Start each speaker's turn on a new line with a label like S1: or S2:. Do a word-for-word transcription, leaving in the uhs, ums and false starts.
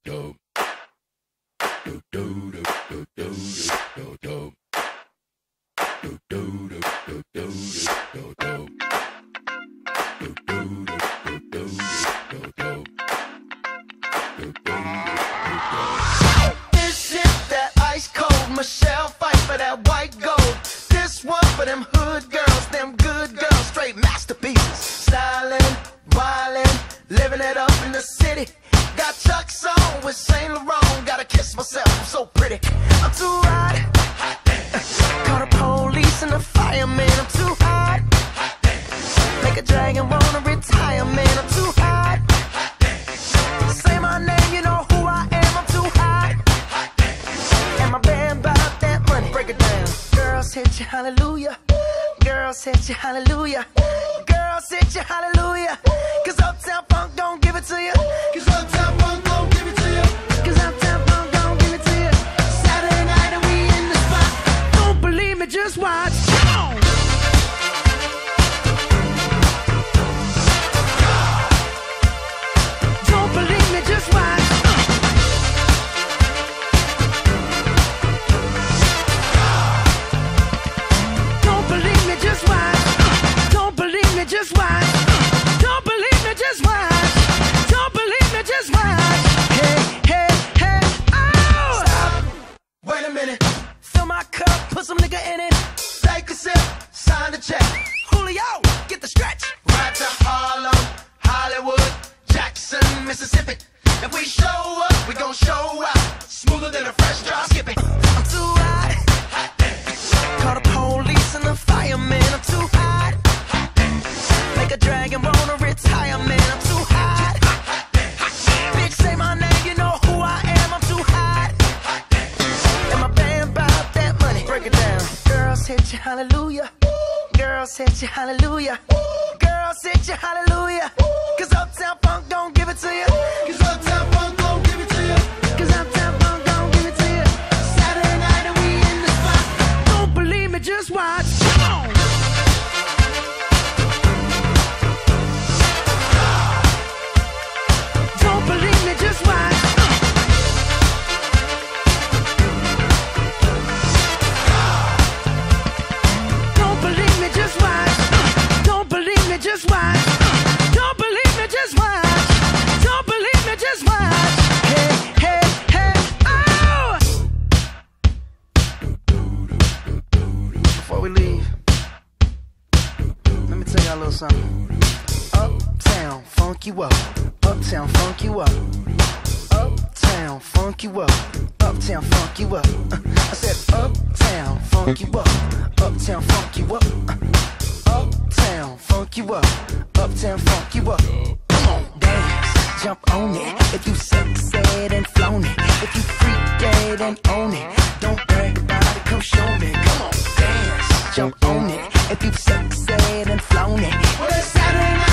S1: This is that ice cold Michelle fight for that white gold. This one for them hood girls, them good girls, straight masterpieces. Styling, wildin', living it up in the city. Got Chuck's on with Saint Laurent. Gotta kiss myself, I'm so pretty. I'm too hot. Call the police and the fireman. I'm too hot. Make a dragon wanna retire, man. I'm too hot. Say my name, you know who I am. I'm too hot. And my band bought that money. Break it down. Girls hit you, hallelujah. Girls hit you, hallelujah. Girls hit you, hallelujah. Cause Uptown Funk don't give it to you. Cause Uptown Funk don't give it to you. Cause Uptown Funk don't give it to you. Saturday night and we in the spot. Don't believe me, just watch. Come on. Don't believe me, just watch. Don't believe me, just watch. Don't believe me, just watch. Don't believe me, just watch. Don't believe me, just watch. Hey, hey, hey, oh! Stop. Wait a minute. Fill my cup, put some nigga in it. Take a sip, sign the check. Julio, get the stretch. Right to Harlem, Hollywood, Jackson, Mississippi. If we show up, we gon' show out. Smoother than a fresh drop. Skip it. I'm too hot. Call the police and the fireman. I'm too hot. Make a dragon wanna retire, man. I'm too hot. Bitch, say my name, you know who I am. I'm too hot. And my band bought that money. Break it down. Girls hit you, hallelujah. Girls hit you, hallelujah. Girls hit you, hallelujah. Cause Uptown Funk don't give it to you. Cause Uptown Funk don't give it to you. Cause Uptown Funk don't give it to you. Saturday night and we in the spot. Don't believe me, just watch. Come on. Don't believe me, just watch. Don't believe me, just watch. Don't believe me, just watch. Don't believe me, just watch. Don't believe me, just watch. Hey, hey, hey, oh! Before we leave, let me tell y'all a little something. Uptown, funk you up. Uptown, funk you up. Uptown, funk you up. Uptown, funk you up. Uh, I said uptown, funk you up. Uptown, funk you up. Uh, uptown, funk you up. Uptown, funk you up. Come on, dance, jump on it. If you sexed and flown it. If you freaked dead and own it. Don't brag about it, come show me. Come on, dance, jump on it. If you sexed and flown it. Well, it's Saturday night.